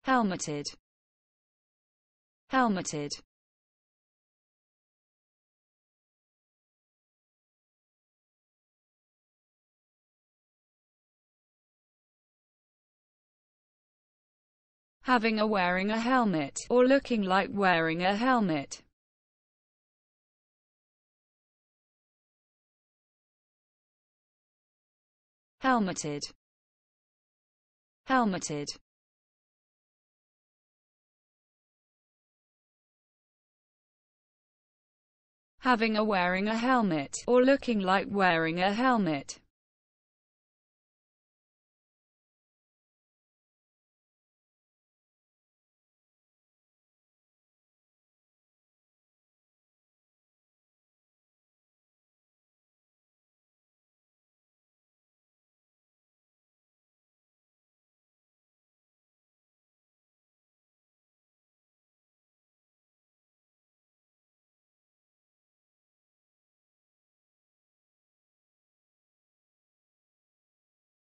helmeted, helmeted, having or wearing a helmet, or looking like wearing a helmet. Helmeted, helmeted, having or wearing a helmet, or looking like wearing a helmet.